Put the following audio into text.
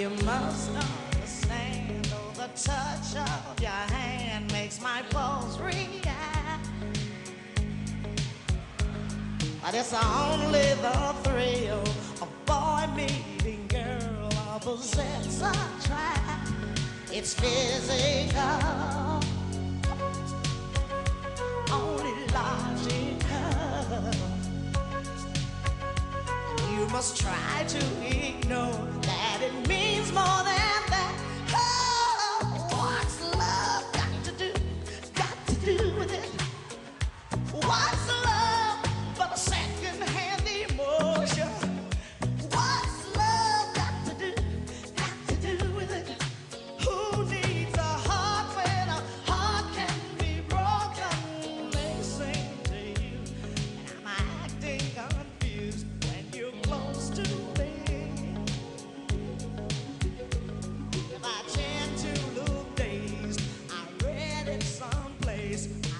You must understand, though the touch of your hand makes my pulse react. But it's only the thrill of boy meeting girl, opposites attract. It's physical, only logical. You must try to ignore that it means more than that. Oh, what's love got to do with it? What's love but a second-hand emotion? What's love got to do with it? Who needs a heart when a heart can be broken? They sing to you, and I'm acting confused when you're close to me. If I tend to look dazed, I read it someplace.